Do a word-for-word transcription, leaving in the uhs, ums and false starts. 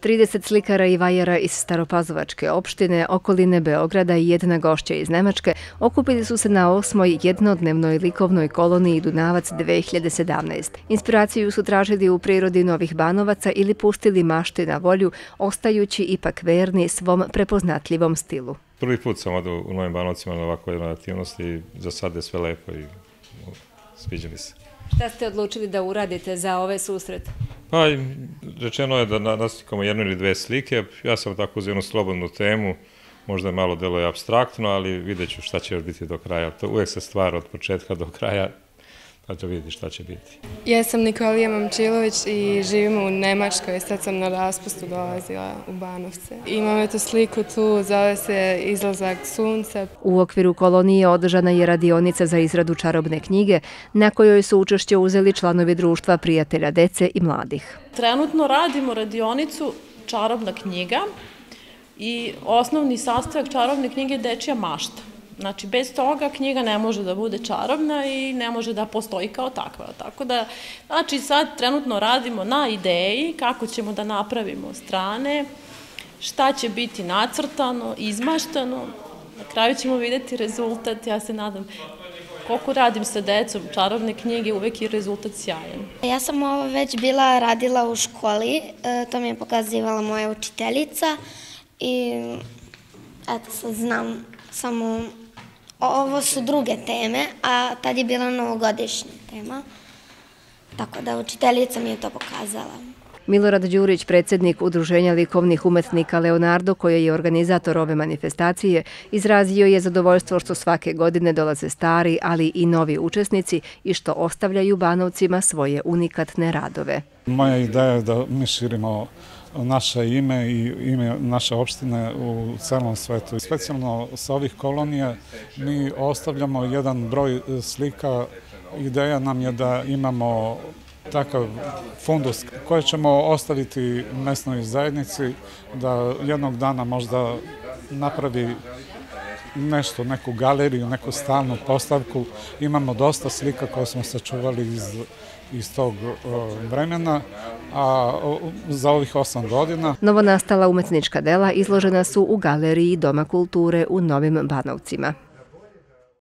trideset slikara i vajara iz Staropazovačke opštine, okoline Beograda i jedna gošća iz Nemačke okupili su se na osmoj jednodnevnoj likovnoj koloniji Dunavac dve hiljade sedamnaeste. Inspiraciju su tražili u prirodi Novih Banovaca ili pustili mašte na volju, ostajući ipak verni svom prepoznatljivom stilu. Prvi put sam odu u Novim Banovcima na ovakvu jednu aktivnost i za sad je sve lepo i sviđa mi se. Šta ste odlučili da uradite za ove susrete? Pa, rečeno je da naslikamo jednu ili dve slike. Ja sam tako uz jednu slobodnu temu, možda malo deluje apstraktno, ali vidjet ću šta će još biti do kraja. To uvijek se stvara od početka do kraja, pa ću vidjeti šta će biti. Ja sam Nikolija Momčilović i živim u Nemačkoj. Sad sam na raspustu dolazila u Banovce. Imam eto sliku tu, zove se Izlazak sunca. U okviru kolonije održana je radionica za izradu čarobne knjige, na kojoj su učešće uzeli članovi društva prijatelja dece i mladih. Trenutno radimo radionicu Čarobna knjiga i osnovni sastojak čarobne knjige je dečija mašta. Znači, bez toga knjiga ne može da bude čarobna i ne može da postoji kao takva. Tako da, znači, sad trenutno radimo na ideji kako ćemo da napravimo strane, šta će biti nacrtano, izmaštano. Na kraju ćemo vidjeti rezultat, ja se nadam. Koliko radim sa decom čarobne knjige, uvek je rezultat sjajan. Ja sam ovo već bila radila u školi, to mi je pokazivala moja učiteljica i eto sad znam samo ovo su druge teme, a tad je bila novogodišnja tema, tako da učiteljica mi je to pokazala. Milorad Đurić, predsjednik Udruženja likovnih umetnika Leonardo, koji je organizator ove manifestacije, izrazio je zadovoljstvo što svake godine dolaze stari, ali i novi učesnici i što ostavljaju Banovcima svoje unikatne radove. Moja ideja je da mi širimo naše ime i ime naše opštine u celom svetu. Specijalno sa ovih kolonija mi ostavljamo jedan broj slika. Ideja nam je da imamo takav fundus koji ćemo ostaviti mesnoj zajednici, da jednog dana možda napravi nešto, neku galeriju, neku stalnu postavku. Imamo dosta slika koje smo sačuvali iz, iz tog vremena, a za ovih osam godina. Novonastala umetnička dela izložena su u galeriji Doma kulture u Novim Banovcima.